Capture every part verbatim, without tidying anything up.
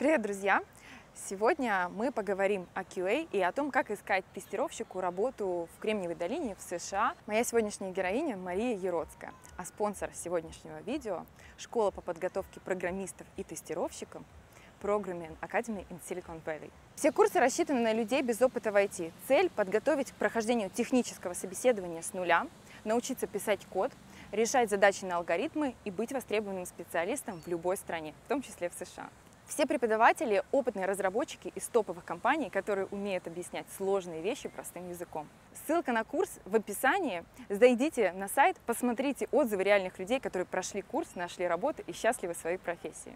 Привет, друзья! Сегодня мы поговорим о кью эй и о том, как искать тестировщику работу в Кремниевой долине в США. Моя сегодняшняя героиня Мария Яроцкая, а спонсор сегодняшнего видео – школа по подготовке программистов и тестировщиков Programming Academy in Silicon Valley. Все курсы рассчитаны на людей без опыта в ай ти. Цель – подготовить к прохождению технического собеседования с нуля, научиться писать код, решать задачи на алгоритмы и быть востребованным специалистом в любой стране, в том числе в США. Все преподаватели – опытные разработчики из топовых компаний, которые умеют объяснять сложные вещи простым языком. Ссылка на курс в описании. Зайдите на сайт, посмотрите отзывы реальных людей, которые прошли курс, нашли работу и счастливы в своей профессии.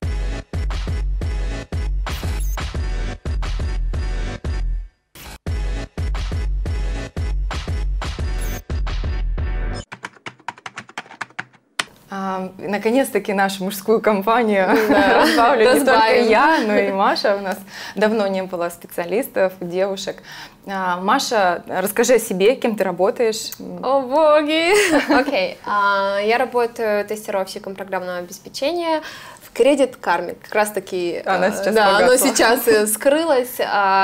Наконец-таки нашу мужскую компанию да. разбавлю не только я, но и Маша. У нас давно не было специалистов, девушек. Маша, расскажи о себе, кем ты работаешь. О боги! Окей, я работаю тестировщиком программного обеспечения в Credit Karma. Как раз таки она сейчас, да, оно сейчас скрылось.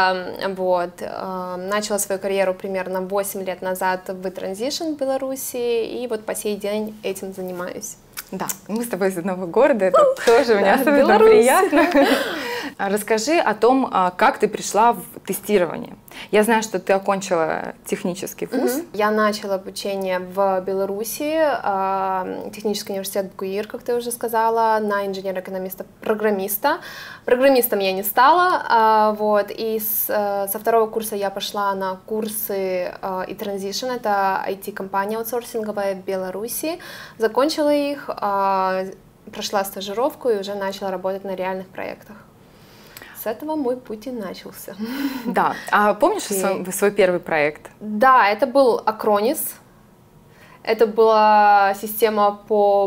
Вот. Начала свою карьеру примерно восемь лет назад в Transition в Беларуси, и вот по сей день этим занимаюсь. Да, мы с тобой из одного города, это тоже мне особенно приятно. Расскажи о том, как ты пришла в тестирование. Я знаю, что ты окончила технический вуз. Mm-hmm. Я начала обучение в Беларуси, технический университет БГУИР, как ты уже сказала, на инженера-экономиста-программиста. Программистом я не стала, вот, и с, со второго курса я пошла на курсы и Transition, это ай ти-компания аутсорсинговая в Беларуси, закончила их, прошла стажировку и уже начала работать на реальных проектах. С этого мой путь и начался. Да. А помнишь свой, свой первый проект? Да, это был Acronis. Это была система по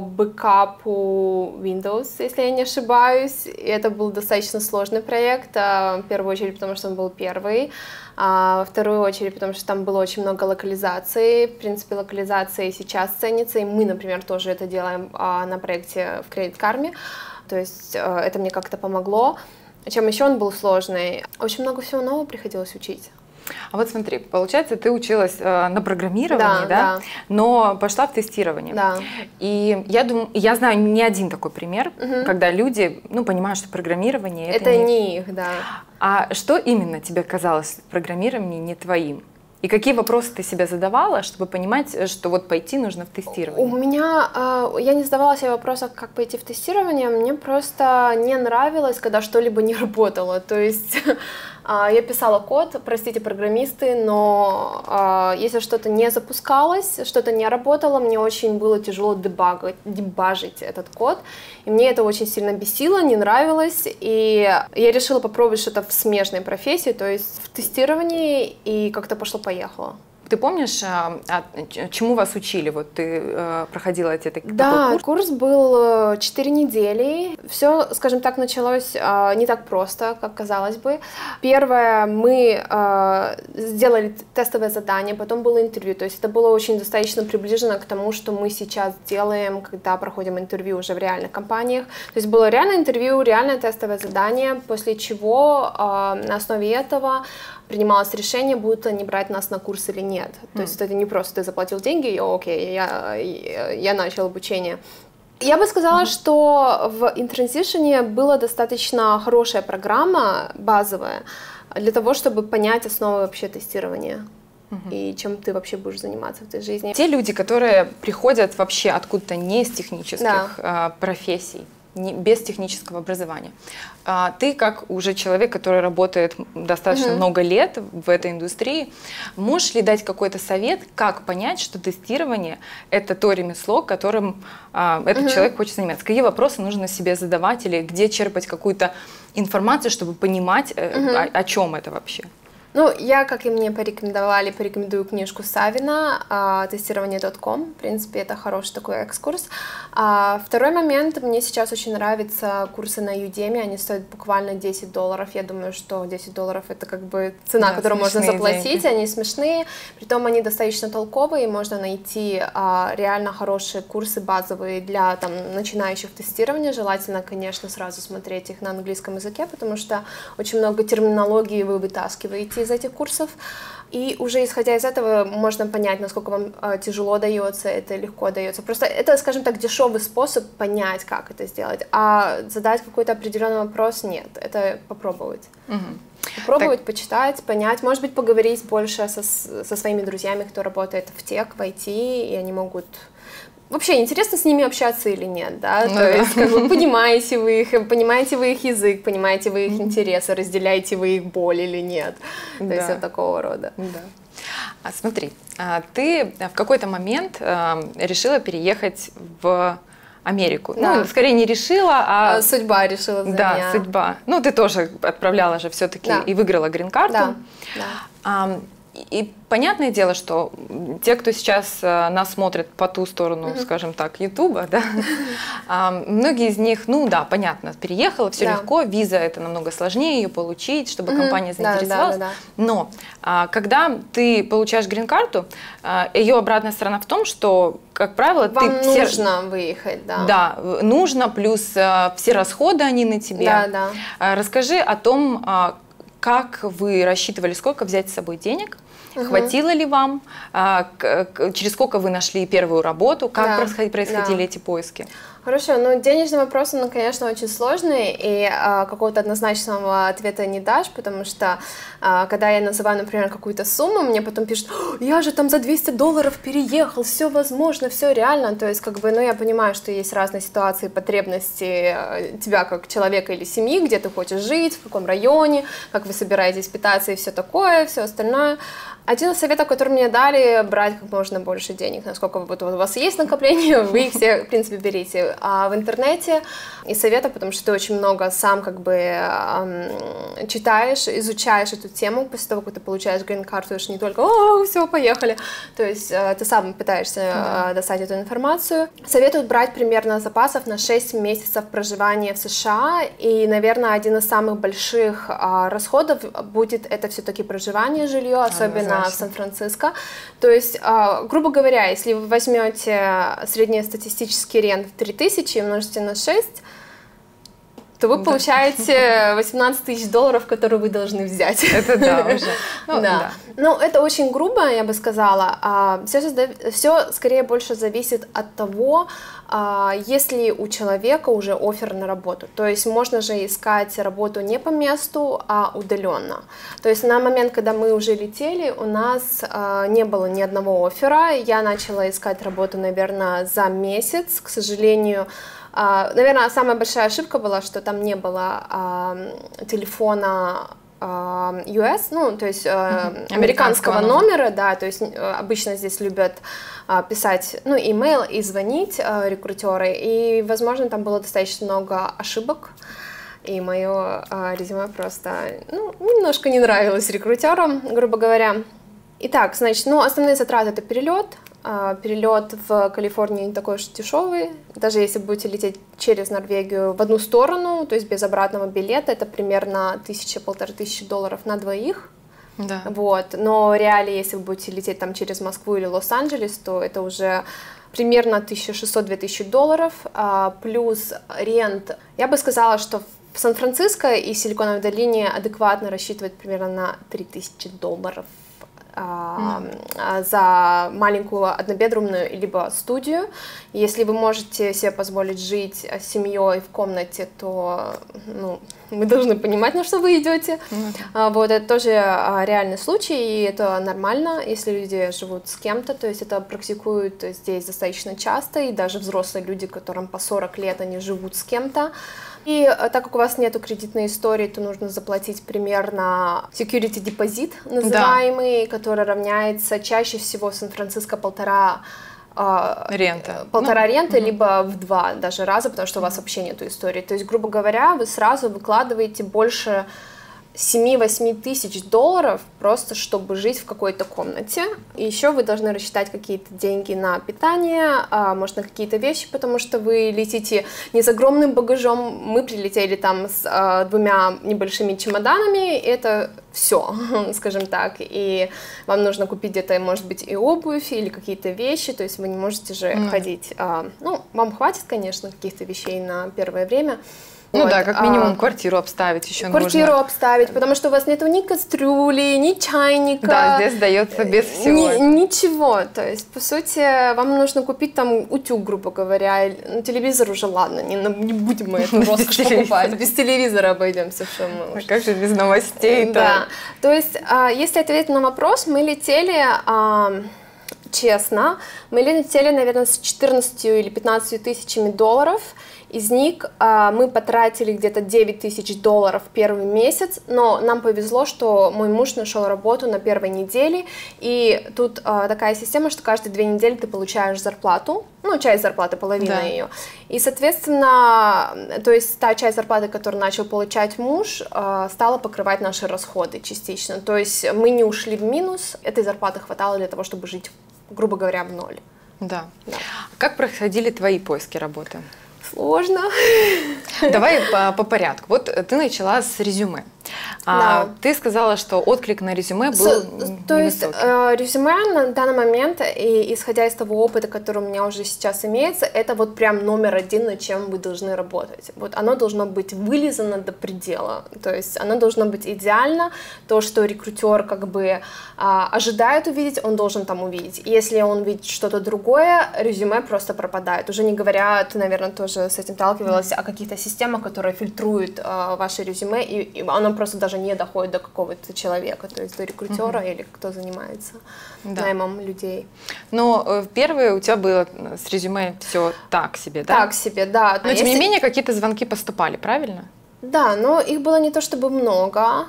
бэкапу Windows, если я не ошибаюсь. И это был достаточно сложный проект, в первую очередь, потому что он был первый. А во вторую очередь, потому что там было очень много локализации. В принципе, локализация сейчас ценится, и мы, например, тоже это делаем на проекте в Credit Karma. То есть это мне как-то помогло. Чем еще он был сложный? Очень много всего нового приходилось учить. А вот смотри, получается, ты училась э, на программировании, да, да? да, но пошла в тестирование. Да. И я думаю, я знаю не один такой пример, угу. когда люди, ну, понимают, что программирование это, это не... не их, да. А что именно тебе казалось программирование не твоим? И какие вопросы ты себе задавала, чтобы понимать, что вот пойти нужно в тестирование? У меня, э, я не задавала себе вопросов, как пойти в тестирование, мне просто не нравилось, когда что-либо не работало, то есть э, я писала код, простите, программисты, но э, если что-то не запускалось, что-то не работало, мне очень было тяжело дебагать, дебажить этот код, и мне это очень сильно бесило, не нравилось, и я решила попробовать что-то в смежной профессии, то есть в тестировании, и как-то пошло-поехало. Ты помнишь, чему вас учили? Вот ты э, проходила эти такой да, курс? курс был четыре недели. Все, скажем так, началось э, не так просто, как казалось бы. Первое, мы э, сделали тестовое задание, потом было интервью. То есть это было очень достаточно приближено к тому, что мы сейчас делаем, когда проходим интервью уже в реальных компаниях. То есть было реальное интервью, реальное тестовое задание, после чего э, на основе этого принималось решение, будут они брать нас на курс или нет. То mm. есть это не просто ты заплатил деньги, и окей, я, я, я начал обучение. Я бы сказала, mm-hmm. что в InTransition была достаточно хорошая программа, базовая, для того, чтобы понять основы вообще тестирования. Mm-hmm. И чем ты вообще будешь заниматься в этой жизни. Те люди, которые приходят вообще откуда-то не из технических да. э, профессий, не, без технического образования. А, ты, как уже человек, который работает достаточно uh-huh. много лет в этой индустрии, можешь ли дать какой-то совет, как понять, что тестирование – это то ремесло, которым а, этот uh-huh. человек хочет заниматься? Какие вопросы нужно себе задавать или где черпать какую-то информацию, чтобы понимать, uh-huh. о, о чем это вообще? Ну, я, как и мне порекомендовали, порекомендую книжку Савина «Тестирование точка ком». В принципе, это хороший такой экскурс. А второй момент, мне сейчас очень нравятся курсы на Udemy, они стоят буквально десять долларов. Я думаю, что десять долларов это как бы цена, да, которую можно заплатить, деньги. Они смешные, притом они достаточно толковые, можно найти а, реально хорошие курсы базовые для там, начинающих тестирования. Желательно, конечно, сразу смотреть их на английском языке, потому что очень много терминологии вы вытаскиваете из этих курсов. И уже исходя из этого можно понять, насколько вам э, тяжело дается это, легко дается. Просто это, скажем так, дешевый способ понять, как это сделать. А задать какой-то определенный вопрос нет. Это попробовать. Угу. Попробовать, так... почитать, понять, может быть, поговорить больше со, со своими друзьями, кто работает в тех, в ай ти, и они могут... Вообще, интересно с ними общаться или нет, да? Ну, То да. есть, как бы, понимаете вы их, понимаете вы их язык, понимаете вы их интересы, разделяете вы их боль или нет. То да. есть, вот такого рода. Да. А смотри, ты в какой-то момент решила переехать в Америку. Да. Ну, скорее не решила, а... Судьба решила за да, меня. Да, судьба. Ну, ты тоже отправляла же все-таки да. и выиграла грин-карту. Да, да. А, и понятное дело, что те, кто сейчас нас смотрит по ту сторону, mm-hmm. скажем так, Ютуба, да, многие из них, ну да, понятно, переехала, все да. легко, виза это намного сложнее ее получить, чтобы mm-hmm. компания заинтересовалась. Да, да, да, да. Но когда ты получаешь грин-карту, ее обратная сторона в том, что, как правило, Вам ты... нужно все... выехать, да. Да, нужно, плюс все расходы, они на тебе. Да, да. Расскажи о том, как вы рассчитывали, сколько взять с собой денег, угу. хватило ли вам, а, к, к, через сколько вы нашли первую работу, как да, происходили, происходили да. эти поиски? Хорошо, ну денежный вопрос, он, конечно, очень сложный, и а, какого-то однозначного ответа не дашь, потому что, а, когда я называю, например, какую-то сумму, мне потом пишут, я же там за двести долларов переехал, все возможно, все реально, то есть, как бы, ну, я понимаю, что есть разные ситуации, потребности тебя как человека или семьи, где ты хочешь жить, в каком районе, как вы собираетесь питаться и все такое, все остальное. Один из советов, который мне дали, брать как можно больше денег, насколько вот у вас есть накопления, вы их все, в принципе, берите. А в интернете и советов, потому что ты очень много сам как бы эм, читаешь, изучаешь эту тему после того, как ты получаешь грин-карту, уж не только «О, все, поехали», то есть э, ты сам пытаешься э, достать эту информацию. Советуют брать примерно запасов на шесть месяцев проживания в США, и, наверное, один из самых больших э, расходов будет это все-таки проживание, жилье, особенно в Сан-Франциско. То есть, э, грубо говоря, если вы возьмете среднестатистический рент в три тысячи и умножите на шесть, то вы да. получаете восемнадцать тысяч долларов, которые вы должны взять. Это да, уже. Ну, да. Да. Ну, это очень грубо, я бы сказала. Все, все скорее больше зависит от того, есть ли у человека уже оффер на работу. То есть можно же искать работу не по месту, а удаленно. То есть на момент, когда мы уже летели, у нас не было ни одного оффера. Я начала искать работу, наверное, за месяц. К сожалению, Uh, наверное, самая большая ошибка была, что там не было uh, телефона uh, ю эс, ну, то есть uh, mm-hmm. американского, американского номера, да, то есть uh, обычно здесь любят uh, писать, ну, имейл и звонить uh, рекрутеры, и, возможно, там было достаточно много ошибок, и мое uh, резюме просто, ну, немножко не нравилось рекрутерам, грубо говоря. Итак, значит, ну, основные затраты — это перелет. Перелет в Калифорнию не такой уж дешевый, даже если будете лететь через Норвегию в одну сторону, то есть без обратного билета, это примерно тысяча-полторы тысячи долларов на двоих. Да. Вот. Но реалии, если вы будете лететь там через Москву или Лос-Анджелес, то это уже примерно тысяча шестьсот — две тысячи долларов, плюс рент. Я бы сказала, что в Сан-Франциско и Силиконовой долине адекватно рассчитывать примерно на три тысячи долларов. Mm. за маленькую однобедрумную либо студию. Если вы можете себе позволить жить с семьей в комнате, то ну, вы должны понимать, на что вы идете. Mm. Вот, это тоже реальный случай, и это нормально, если люди живут с кем-то, то есть это практикуют здесь достаточно часто, и даже взрослые люди, которым по сорок лет, они живут с кем-то. И так как у вас нету кредитной истории, то нужно заплатить примерно security deposit, называемый, да. который равняется чаще всего в Сан-Франциско полтора рента, полтора ну, рента, угу. либо в два даже раза, потому что у вас вообще нету истории. То есть, грубо говоря, вы сразу выкладываете больше семи-восьми тысяч долларов просто, чтобы жить в какой-то комнате. И еще вы должны рассчитать какие-то деньги на питание, а, может, на какие-то вещи, потому что вы летите не с огромным багажом. Мы прилетели там с а, двумя небольшими чемоданами, и это все, скажем так. И вам нужно купить где-то, может быть, и обувь, или какие-то вещи, то есть вы не можете же mm. ходить. А, ну, вам хватит, конечно, каких-то вещей на первое время. Ну вот. да, как минимум а, квартиру обставить еще квартиру нужно. обставить, потому что у вас нету ни кастрюли, ни чайника. Да, здесь дается без всего. Ни, ничего, то есть, по сути, вам нужно купить там утюг, грубо говоря, ну, телевизор уже, ладно, не, не будем мы эту роскошь покупать, без телевизора обойдемся, все мы уже. Как же без новостей-то? Да, то есть, если ответить на вопрос, мы летели... Честно, мы летели, наверное, с четырнадцатью или пятнадцатью тысячами долларов. Из них а, мы потратили где-то девять тысяч долларов первый месяц, но нам повезло, что мой муж нашел работу на первой неделе, и тут а, такая система, что каждые две недели ты получаешь зарплату, ну, часть зарплаты, половина да. ее, и, соответственно, то есть та часть зарплаты, которую начал получать муж, а, стала покрывать наши расходы частично, то есть мы не ушли в минус, этой зарплаты хватало для того, чтобы жить, грубо говоря, в ноль. Да. да. Как проходили твои поиски работы? Сложно. Давай по, по порядку. Вот ты начала с резюме. А, да. Ты сказала, что отклик на резюме был so, То есть э, резюме на данный момент, и исходя из того опыта, который у меня уже сейчас имеется, это вот прям номер один, над чем вы должны работать. Вот оно должно быть вылизано до предела. То есть оно должно быть идеально. То, что рекрутер как бы э, ожидает увидеть, он должен там увидеть. Если он видит что-то другое, резюме просто пропадает. Уже не говоря, ты, наверное, тоже с этим сталкивалась, mm-hmm. о каких-то системах, которые фильтруют э, ваше резюме, и, и оно просто даже не доходит до какого-то человека, то есть до рекрутера mm-hmm. или кто занимается да. наймом людей. Но э, первое у тебя было с резюме все так себе, да? Так себе, да. Но, Но тем если... не менее какие-то звонки поступали, правильно? Да, но их было не то чтобы много,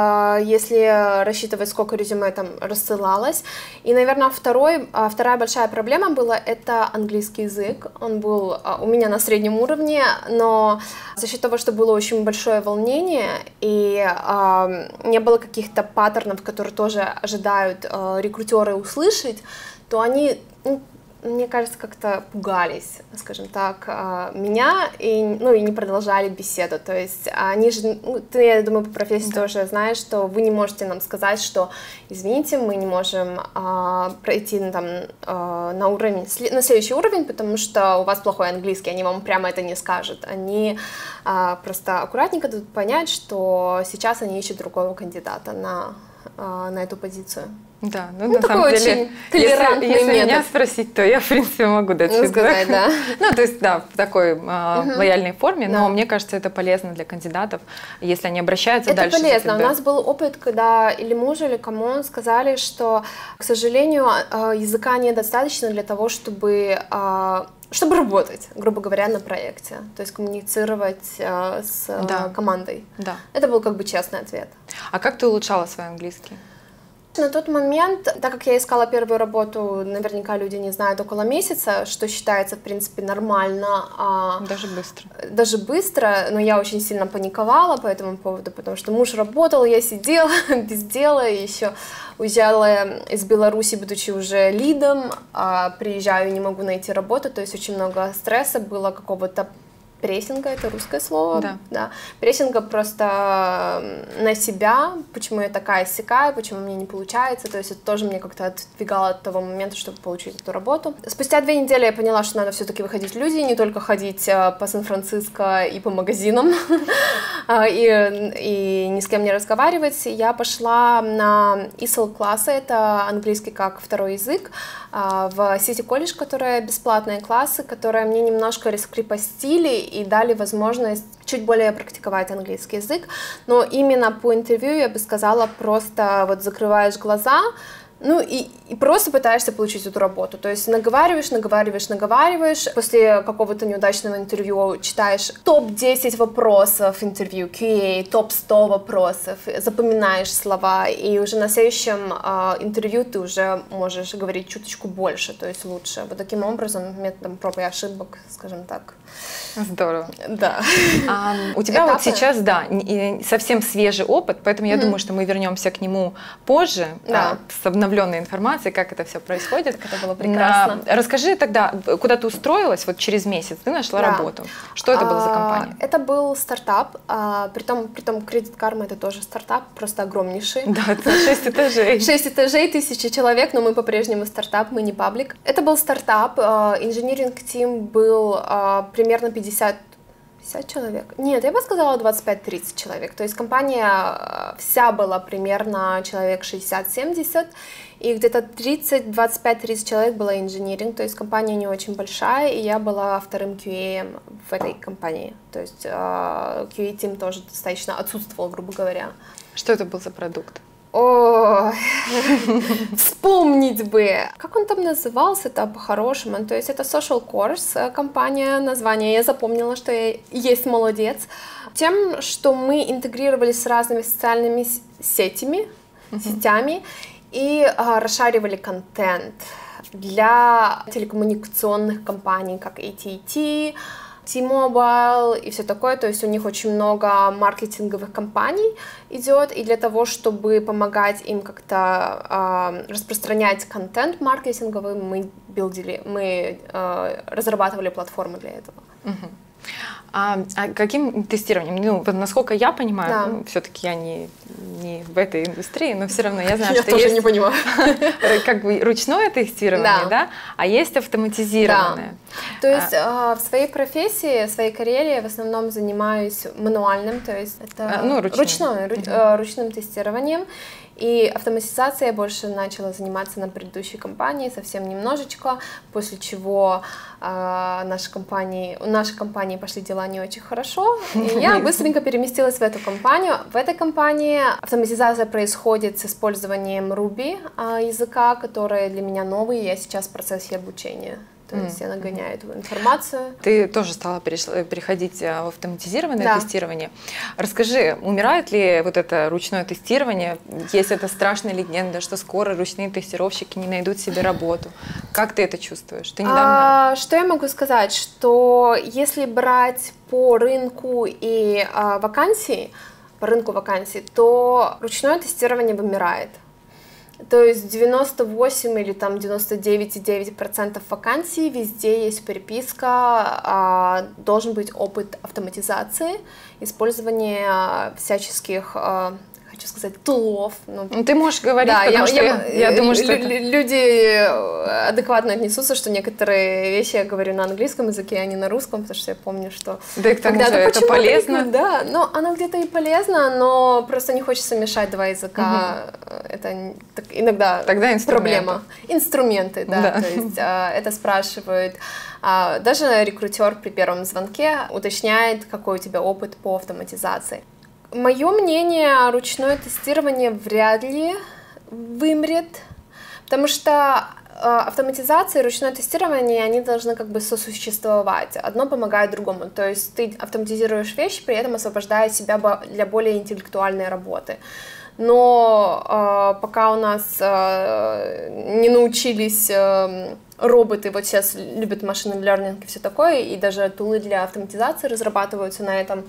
если рассчитывать, сколько резюме там рассылалось. И, наверное, второй, вторая большая проблема была — это английский язык. Он был у меня на среднем уровне, но за счет того, что было очень большое волнение и не было каких-то паттернов, которые тоже ожидают рекрутеры услышать, то они... мне кажется, как-то пугались, скажем так, меня, и, ну, и не продолжали беседу. То есть они же, ну, ты, я думаю, по профессии да. тоже знаешь, что вы не можете нам сказать, что, извините, мы не можем а, пройти там, а, на, уровень, на следующий уровень, потому что у вас плохой английский, они вам прямо это не скажут. Они а, просто аккуратненько дадут понять, что сейчас они ищут другого кандидата на, а, на эту позицию. Да, ну, ну на самом деле, если, если меня спросить, то я, в принципе, могу дать ну, сказать, да. Ну, то есть, да, в такой э, uh-huh. лояльной форме, но да. мне кажется, это полезно для кандидатов, если они обращаются это дальше. Это полезно. У нас был опыт, когда или муж, или кому сказали, что, к сожалению, языка недостаточно для того, чтобы... чтобы работать, грубо говоря, на проекте, то есть коммуницировать э, с да. командой. Да. Это был как бы честный ответ. А как ты улучшала свой английский? На тот момент, так как я искала первую работу, наверняка люди не знают, около месяца, что считается, в принципе, нормально. А даже быстро. Даже быстро, но я очень сильно паниковала по этому поводу, потому что муж работал, я сидела без дела, и еще уезжала из Беларуси, будучи уже лидом, а приезжаю, не могу найти работу, то есть очень много стресса было, какого-то прессинга, это русское слово, да. да, прессинга просто на себя, почему я такая сякая, почему мне не получается, то есть это тоже мне как-то отдвигало от того момента, чтобы получить эту работу. Спустя две недели я поняла, что надо все-таки выходить в люди, не только ходить по Сан-Франциско и по магазинам, и, и ни с кем не разговаривать. Я пошла на и эс эл классы, это английский как второй язык, в City College, которые бесплатные классы, которые мне немножко раскрепостили и дали возможность чуть более практиковать английский язык, но именно по интервью я бы сказала, просто вот закрываешь глаза, Ну и, и просто пытаешься получить эту работу, то есть наговариваешь, наговариваешь, наговариваешь, после какого-то неудачного интервью читаешь топ десять вопросов интервью, кью эй, топ сто вопросов, запоминаешь слова, и уже на следующем э, интервью ты уже можешь говорить чуточку больше, то есть лучше. Вот таким образом, методом проб и ошибок, скажем так. Здорово. Да. А, у тебя Этапы? вот сейчас, да, совсем свежий опыт, поэтому я mm-hmm. думаю, что мы вернемся к нему позже, да. а, с обновленной информацией, как это все происходит. Как это было прекрасно. А, расскажи тогда, куда ты устроилась, вот через месяц ты нашла да. работу. Что это было за компания? Это был стартап, а, притом, притом Credit Karma это тоже стартап, просто огромнейший. Да, это шесть этажей. Шесть этажей, тысяча человек, но мы по-прежнему стартап, мы не паблик. Это был стартап, инжиниринг-тим был а, примерно пятьдесят человек? Нет, я бы сказала двадцать пять тридцать человек. То есть компания вся была примерно человек шестьдесят-семьдесят, и где-то тридцать, двадцать пять тридцать человек было инжиниринг, то есть компания не очень большая, и я была вторым кью эй в этой компании. То есть кью эй-тим тоже достаточно отсутствовал, грубо говоря. Что это был за продукт? О, вспомнить бы, как он там назывался-то по-хорошему, то есть это Social Course компания, название, я запомнила, что я есть молодец, тем, что мы интегрировались с разными социальными сетями, uh-huh. сетями и а, расшаривали контент для телекоммуникационных компаний, как эй ти и ти, T-Mobile и все такое, то есть у них очень много маркетинговых компаний идет, и для того, чтобы помогать им как-то э, распространять контент маркетинговый, мы билдили, мы э, разрабатывали платформы для этого. Uh-huh. А, а каким тестированием? Ну, насколько я понимаю, да. ну, все-таки я не, не в этой индустрии, но все равно я знаю, я что тоже есть не понимаю. Как бы ручное тестирование, да. Да, а есть автоматизированное. Да. То есть а, в своей профессии, в своей карьере я в основном занимаюсь мануальным, то есть это а, ну, ручным. Ручное, uh-huh. ручным тестированием. И автоматизацией я больше начала заниматься на предыдущей компании, совсем немножечко, после чего э, нашей компании, у нашей компании пошли дела не очень хорошо, и я быстренько переместилась в эту компанию. В этой компании автоматизация происходит с использованием Ruby э, языка, который для меня новый, и я сейчас в процессе обучения. То есть mm. я нагоняю эту информацию. Ты тоже стала переходить в автоматизированное да. тестирование. Расскажи, умирает ли вот это ручное тестирование? Есть это страшная легенда, что скоро ручные тестировщики не найдут себе работу. Как ты это чувствуешь? Ты недавно... а, что я могу сказать? Что если брать по рынку и а, вакансий, по рынку вакансий, то ручное тестирование вымирает. То есть девяносто восемь или там девяносто девять и девять процентов вакансий, везде есть переписка, а, должен быть опыт автоматизации, использование всяческих, а, хочу сказать, тулов. Ну, ты можешь говорить, да, потому я, что я, я, я думаю, что это... люди адекватно отнесутся, что некоторые вещи я говорю на английском языке, а не на русском, потому что я помню, что... Да и к тому же это полезно. Да, но оно где-то и полезно, но просто не хочется мешать два языка. Угу. Это так, иногда Тогда проблема. Инструменты, да. да. То есть а, это спрашивают. А, даже рекрутер при первом звонке уточняет, какой у тебя опыт по автоматизации. Мое мнение, ручное тестирование вряд ли вымрет, потому что э, автоматизация и ручное тестирование, они должны как бы сосуществовать. Одно помогает другому. То есть ты автоматизируешь вещи, при этом освобождая себя для более интеллектуальной работы. Но э, пока у нас э, не научились э, роботы, вот сейчас любят машинный learning и все такое, и даже тулы для автоматизации разрабатываются на этом,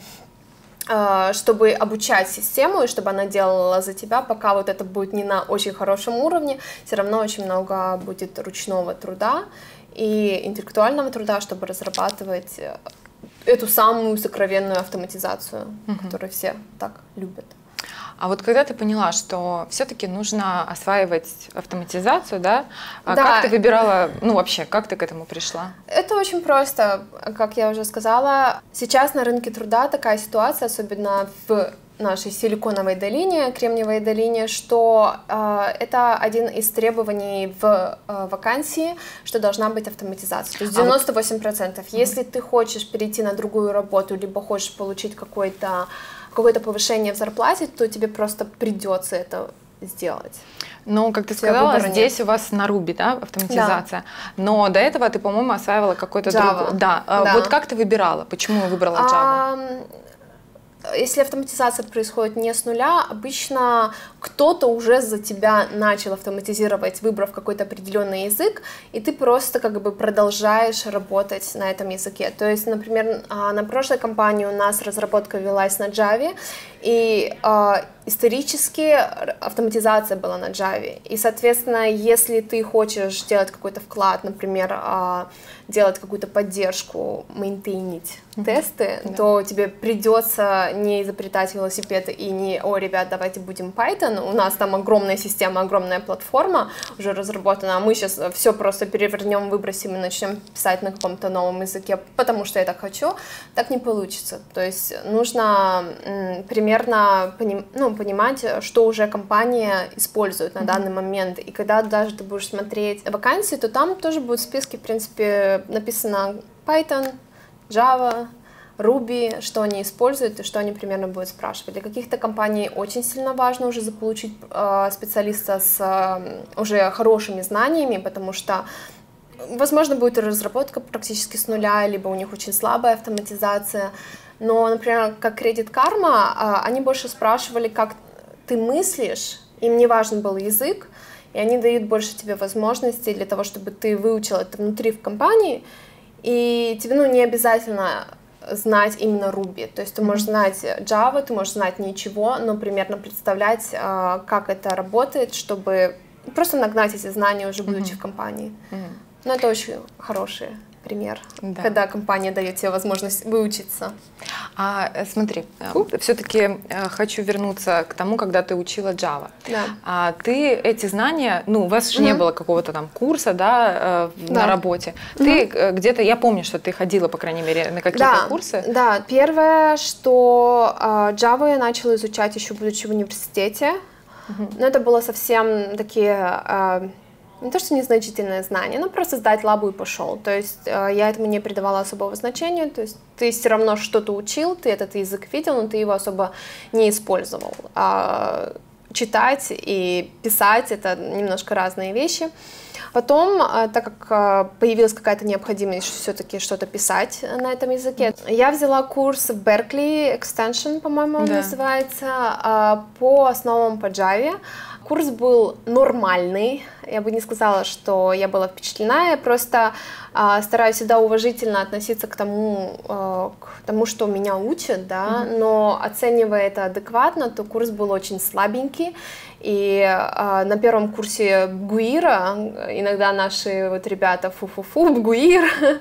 чтобы обучать систему и чтобы она делала за тебя, пока вот это будет не на очень хорошем уровне, все равно очень много будет ручного труда и интеллектуального труда, чтобы разрабатывать эту самую сокровенную автоматизацию, mm-hmm. которую все так любят. А вот когда ты поняла, что все-таки нужно осваивать автоматизацию, да, да, как ты выбирала, ну вообще, как ты к этому пришла? Это очень просто, как я уже сказала. Сейчас на рынке труда такая ситуация, особенно в нашей Силиконовой долине, Кремниевой долине, что э, это один из требований в э, вакансии, что должна быть автоматизация. То есть девяносто восемь процентов. А вот... Если ты хочешь перейти на другую работу, либо хочешь получить какой-то какое-то повышение в зарплате, то тебе просто придется это сделать. Ну, как ты сказала, здесь у вас на Ruby, да, автоматизация. Да. Но до этого ты, по-моему, осваивала какой-то другой. Да. да. Вот как ты выбирала? Почему выбрала Java? А, если автоматизация происходит не с нуля, обычно кто-то уже за тебя начал автоматизировать, выбрав какой-то определенный язык, и ты просто как бы продолжаешь работать на этом языке. То есть, например, на прошлой компании у нас разработка велась на Java, и э, исторически автоматизация была на Java. И, соответственно, если ты хочешь делать какой-то вклад, например, э, делать какую-то поддержку, мейнтейнить mm-hmm. тесты, yeah. то тебе придется не изобретать велосипед и не, о, ребят, давайте будем Python, у нас там огромная система, огромная платформа уже разработана, а мы сейчас все просто перевернем, выбросим и начнем писать на каком-то новом языке, потому что я так хочу. Так не получится. То есть нужно м, примерно поним, ну, понимать, что уже компания использует на mm-hmm. данный момент. И когда даже ты будешь смотреть вакансии, то там тоже будут в списке, в принципе, написано Python, Java, Ruby, что они используют и что они примерно будут спрашивать. Для каких-то компаний очень сильно важно уже заполучить э, специалиста с э, уже хорошими знаниями, потому что, возможно, будет разработка практически с нуля, либо у них очень слабая автоматизация. Но, например, как Credit Karma, э, они больше спрашивали, как ты мыслишь, им не важен был язык, и они дают больше тебе возможностей для того, чтобы ты выучил это внутри в компании, и тебе, ну, не обязательно знать именно Ruby, то есть ты можешь знать Java, ты можешь знать ничего, но примерно представлять, как это работает, чтобы просто нагнать эти знания уже будучи mm-hmm. в компании. Mm-hmm. Но это очень хороший пример, да. когда компания дает тебе возможность выучиться. А смотри, uh. все-таки хочу вернуться к тому, когда ты учила Java. Да. А ты эти знания, ну, у вас же mm-hmm. не было какого-то там курса, да, да. на работе. Mm-hmm. Ты где-то, я помню, что ты ходила, по крайней мере, на какие-то да. курсы. Да, первое, что Java я начала изучать еще будучи в университете, mm-hmm. но это было совсем такие... не то, что незначительное знание, но просто сдать лабу и пошел. То есть э, я этому не придавала особого значения, то есть ты все равно что-то учил, ты этот язык видел, но ты его особо не использовал. А читать и писать — это немножко разные вещи. Потом, э, так как э, появилась какая-то необходимость все-таки что-то писать на этом языке, я взяла курс в Berkeley Extension, по-моему, он да. называется, э, по основам по Java. Курс был нормальный, я бы не сказала, что я была впечатлена, я просто э, стараюсь всегда уважительно относиться к тому, э, к тому, что меня учат, да, mm-hmm. но оценивая это адекватно, то курс был очень слабенький, и э, на первом курсе БГУИРа иногда наши вот ребята фу-фу-фу, БГУИР, э,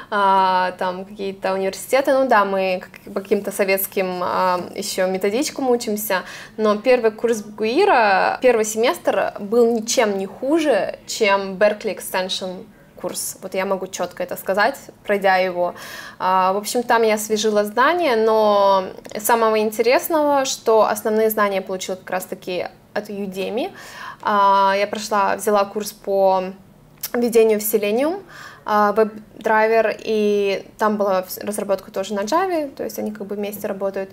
там какие-то университеты, ну да, мы по каким-то советским э, еще методичкам учимся, но первый курс БГУИРа, первый семестр был ничем не хуже, чем Berkeley Extension курс. Вот я могу четко это сказать, пройдя его. В общем, там я освежила знания, но самого интересного, что основные знания я получила как раз-таки от Udemy. Я прошла, взяла курс по введению в Selenium, веб-драйвер, и там была разработка тоже на Java, то есть они как бы вместе работают.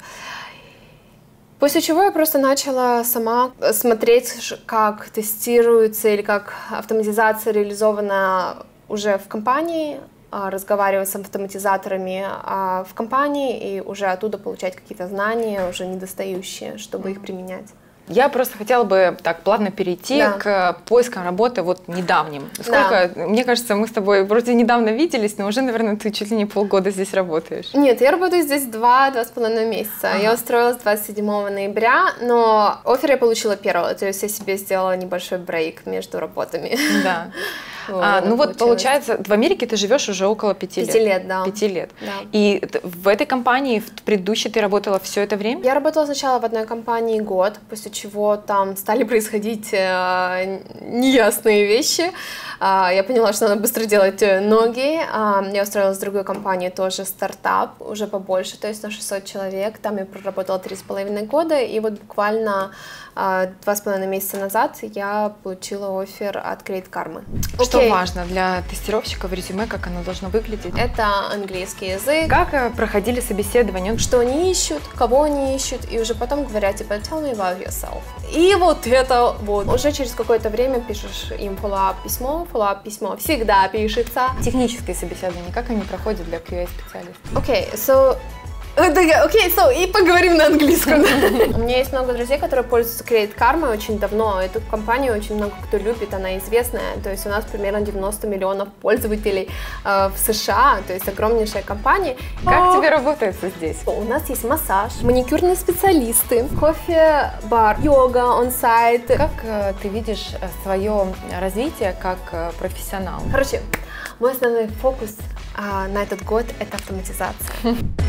После чего я просто начала сама смотреть, как тестируется или как автоматизация реализована уже в компании, разговаривать с автоматизаторами в компании и уже оттуда получать какие-то знания, уже недостающие, чтобы их применять. Я просто хотела бы так плавно перейти да. к поискам работы вот недавним. Сколько, да. мне кажется, мы с тобой вроде недавно виделись, но уже, наверное, ты чуть ли не полгода здесь работаешь. Нет, я работаю здесь два-два с половиной месяца. Ага. Я устроилась двадцать седьмого ноября, но оффер я получила первого, то есть я себе сделала небольшой брейк между работами. Да. Вот, а, ну вот получается, в Америке ты живешь уже около пяти лет. Пяти лет, да. Пяти лет. Да. И в этой компании, в предыдущей, ты работала все это время? Я работала сначала в одной компании год, после чего там стали происходить э, неясные вещи. Э, я поняла, что надо быстро делать ноги. Э, я устроилась в другую компанию, тоже стартап, уже побольше, то есть на шестьсот человек. Там я проработала три с половиной года, и вот буквально э, два с половиной месяца назад я получила оффер от Credit Karma. Что Окей. важно для тестировщика в резюме, как оно должно выглядеть? Это английский язык. Как э, проходили собеседования? Что они ищут, кого они ищут, и уже потом говорят, типа, tell me about yourself. И вот это вот. Уже через какое-то время пишешь им follow-up письмо, follow-up письмо всегда пишется. Технические собеседования, как они проходят для кью эй-специалистов? Окей, okay, so... Окей, okay, so, и поговорим на английском. У меня есть много друзей, которые пользуются Credit Karma очень давно. Эту компанию очень много кто любит, она известная. То есть у нас примерно девяносто миллионов пользователей э, в США, то есть огромнейшая компания. Как тебе работается здесь? У нас есть массаж, маникюрные специалисты, кофе, бар, йога, он-сайт. Как э, ты видишь свое развитие как э, профессионал? Короче, мой основной фокус э, на этот год — это автоматизация.